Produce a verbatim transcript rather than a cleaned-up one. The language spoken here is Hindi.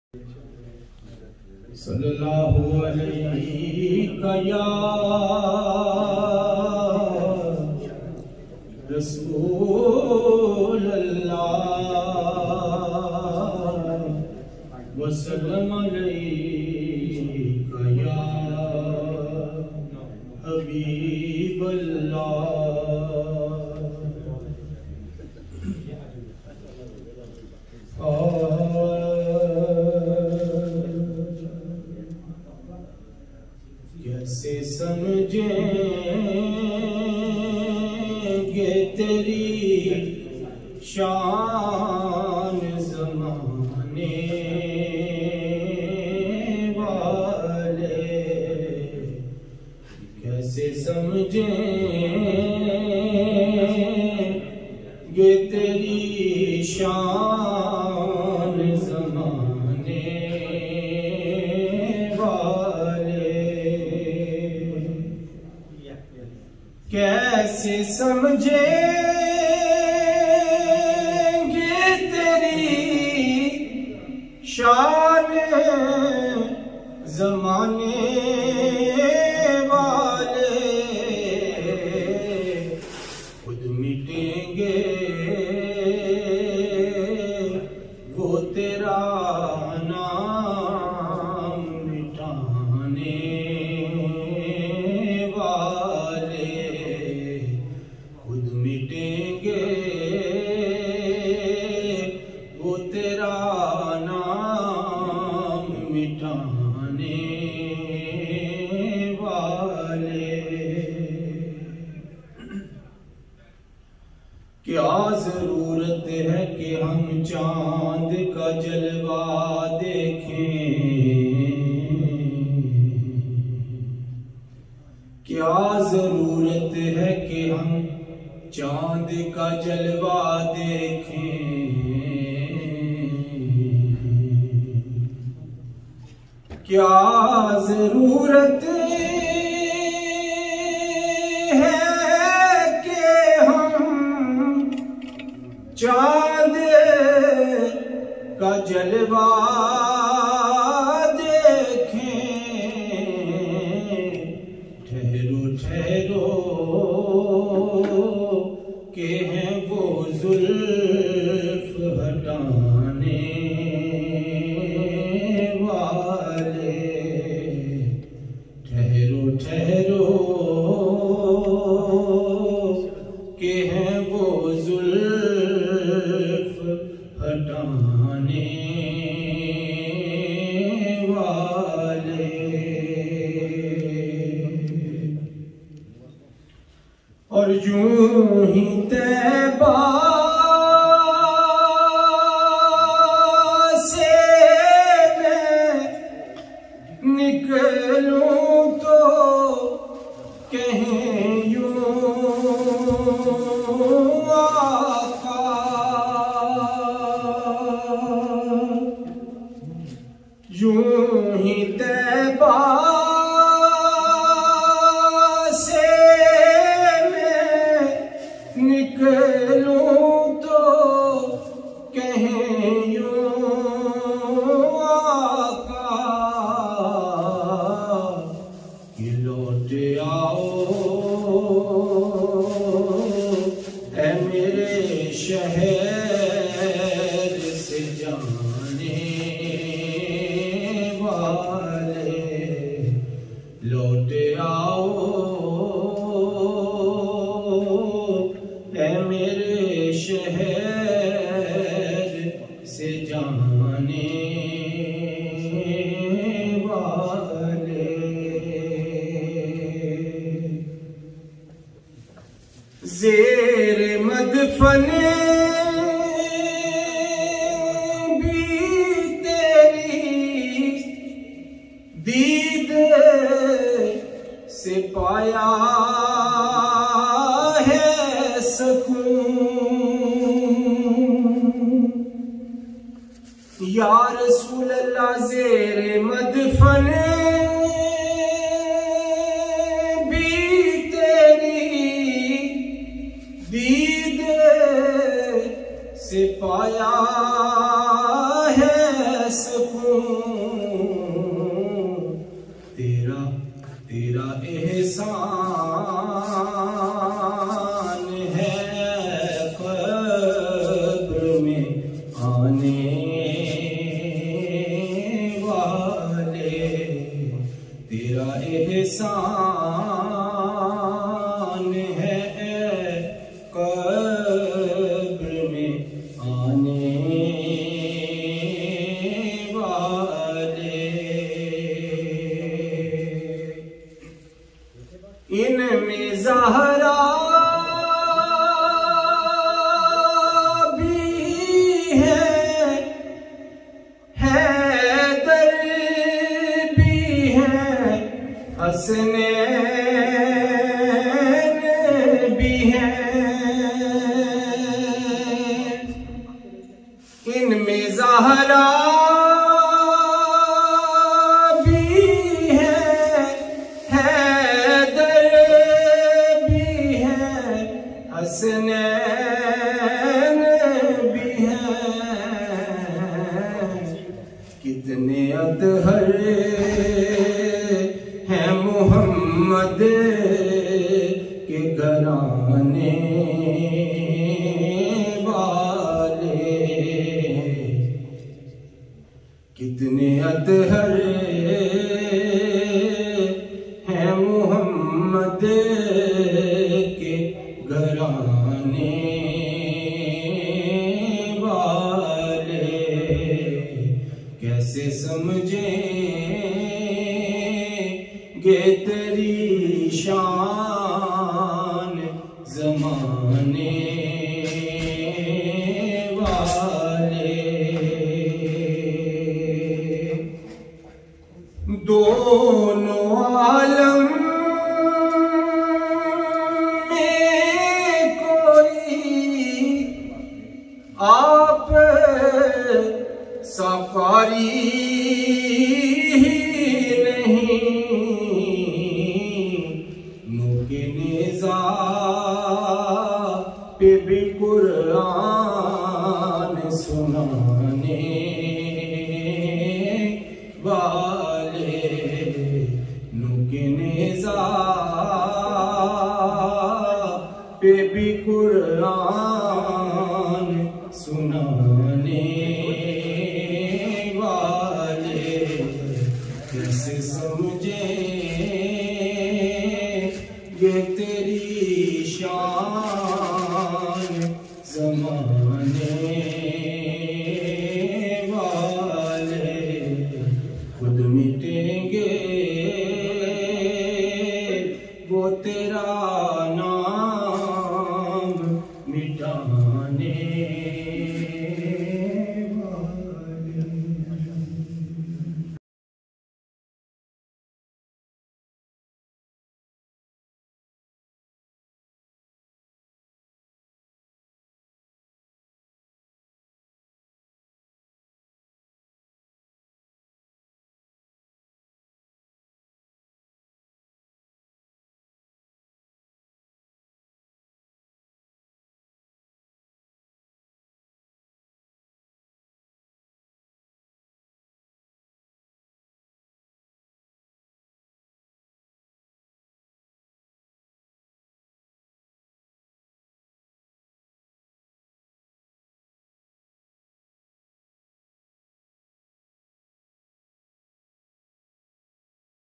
सल्लल्लाहु अलैहि या रसूल अल्लाह वसल्लम अलैका या हबीब कैसे समझेंगे तेरी शान ज़माने वाले, कैसे समझेंगे तेरी शान ज़माने कैसे समझेंगे तेरी शान ज़माने वाले, खुद मिटेंगे वो तेरा नाम मिटाने मिटेंगे वो तेरा नाम मिटाने वाले। क्या जरूरत है कि हम चांद का जलवा देखें, क्या जरूरत है कि हम चांद का जलवा देखें, क्या जरूरत है कि हम चांद का जलवा देखें। ठहरो ठहरो के हैं वो जुल्फ हटाने वाले, ठहरो ठहरो के हैं वो जुल्फ हटाने वाले। और यूं ही तैबा से मैं निकलूं तो कहीं यूं आका, यूं ही तैबा निकलूं तो कहीं यूं आका कि लौट आओ ऐ मेरे शहर से जाने वाले, लौट आओ ऐ मेरे शहर से जाने वाले। ज़ेर मदफन भी तेरी दीद से पाया है सकून। या रसूल अल्लाह ज़ेर मदफन भी तेरी दीद से पाया है सकूं, तेरा तेरा एहसान है कब्र में आने वाले, तेरा एहसान है कब्र में आने वाले। इनमें ज़हरा भी है, हैदर भी है, हसनैन भी है। इनमें ज़हरा हसनैन भी हैं, कितने अतहर हैं मोहम्मद के घराने वाले, कितने अतहर हैं मोहम्मद के घराने वाले। कैसे समझेंगे तेरी शान ज़माने वाले। दोनों आलम आप सफारी नहीं, नूके नेज़ा पे भी कुरान सुनाने वाले, नूके नेज़ा पे भी कुरान सुनाने